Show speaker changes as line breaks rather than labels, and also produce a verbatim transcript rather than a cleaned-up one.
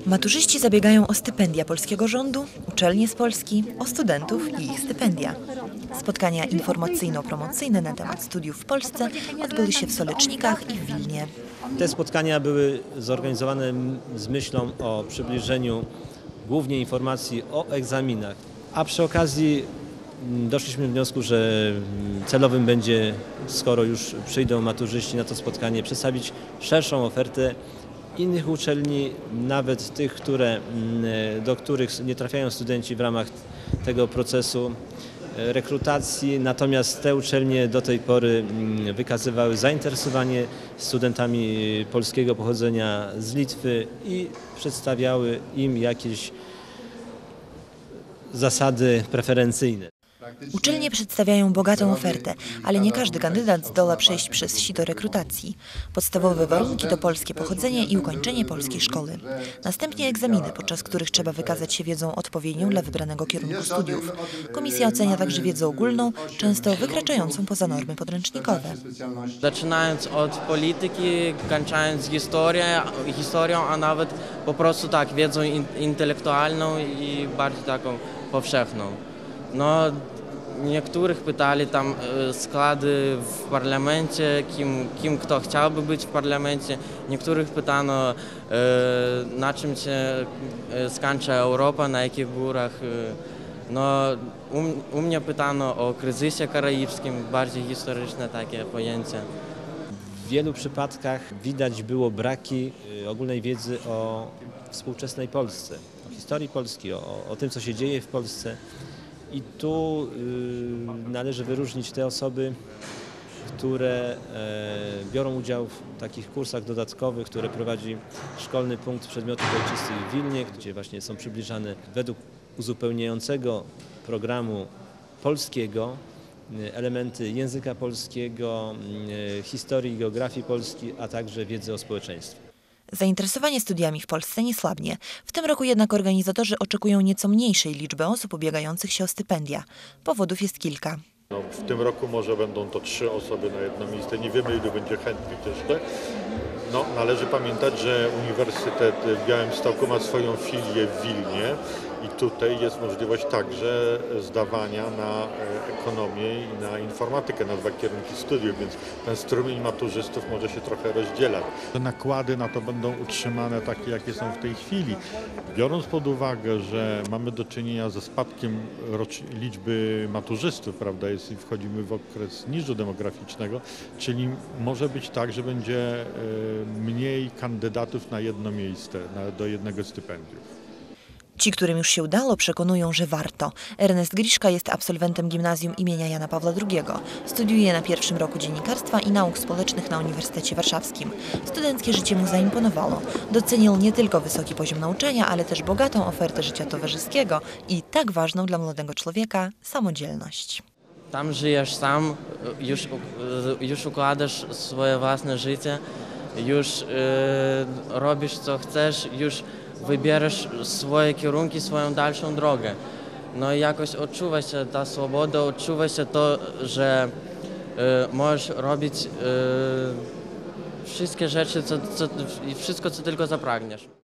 Maturzyści zabiegają o stypendia polskiego rządu, uczelnie z Polski, o studentów i ich stypendia. Spotkania informacyjno-promocyjne na temat studiów w Polsce odbyły się w Solecznikach i w Wilnie.
Te spotkania były zorganizowane z myślą o przybliżeniu głównie informacji o egzaminach, a przy okazji doszliśmy do wniosku, że celowym będzie, skoro już przyjdą maturzyści na to spotkanie, przedstawić szerszą ofertę innych uczelni, nawet tych, które, do których nie trafiają studenci w ramach tego procesu rekrutacji, natomiast te uczelnie do tej pory wykazywały zainteresowanie studentami polskiego pochodzenia z Litwy i przedstawiały im jakieś zasady preferencyjne.
Uczelnie przedstawiają bogatą ofertę, ale nie każdy kandydat zdoła przejść przez sito rekrutacji. Podstawowe warunki to polskie pochodzenie i ukończenie polskiej szkoły. Następnie egzaminy, podczas których trzeba wykazać się wiedzą odpowiednią dla wybranego kierunku studiów. Komisja ocenia także wiedzę ogólną, często wykraczającą poza normy podręcznikowe.
Zaczynając od polityki, kończąc historią, historią, a nawet po prostu tak, wiedzą intelektualną i bardziej taką powszechną. No, niektórych pytali tam składy w parlamencie, kim, kim kto chciałby być w parlamencie. Niektórych pytano, na czym się skończy Europa, na jakich górach. No, u, u mnie pytano o kryzysie karaibskim, bardziej historyczne takie pojęcie.
W wielu przypadkach widać było braki ogólnej wiedzy o współczesnej Polsce, o historii Polski, o, o tym, co się dzieje w Polsce. I tu y, należy wyróżnić te osoby, które e, biorą udział w takich kursach dodatkowych, które prowadzi Szkolny Punkt Przedmiotów Ojczystych w Wilnie, gdzie właśnie są przybliżane według uzupełniającego programu polskiego elementy języka polskiego, historii i geografii Polski, a także wiedzy o społeczeństwie.
Zainteresowanie studiami w Polsce nie słabnie. W tym roku jednak organizatorzy oczekują nieco mniejszej liczby osób ubiegających się o stypendia. Powodów jest kilka.
No, w tym roku może będą to trzy osoby na jedno miejsce. Nie wiemy, ilu będzie chętnych jeszcze. No, należy pamiętać, że Uniwersytet w Białymstoku ma swoją filię w Wilnie i tutaj jest możliwość także zdawania na ekonomię i na informatykę, na dwa kierunki studiów, więc ten strumień maturzystów może się trochę rozdzielać. Te nakłady na to będą utrzymane takie, jakie są w tej chwili. Biorąc pod uwagę, że mamy do czynienia ze spadkiem liczby maturzystów, prawda, jest, wchodzimy w okres niżu demograficznego, czyli może być tak, że będzie mniej kandydatów na jedno miejsce, na, do jednego stypendium.
Ci, którym już się udało, przekonują, że warto. Ernest Griszka jest absolwentem gimnazjum imienia Jana Pawła drugiego. Studiuje na pierwszym roku dziennikarstwa i nauk społecznych na Uniwersytecie Warszawskim. Studenckie życie mu zaimponowało. Docenił nie tylko wysoki poziom nauczania, ale też bogatą ofertę życia towarzyskiego i tak ważną dla młodego człowieka samodzielność.
Tam żyjesz sam, już, już układasz swoje własne życie, już yy, robisz co chcesz, już wybierasz swoje kierunki, swoją dalszą drogę. No i jakoś odczuwa się ta swoboda, odczuwa się to, że y, możesz robić y, wszystkie rzeczy, co, co, wszystko, co tylko zapragniesz.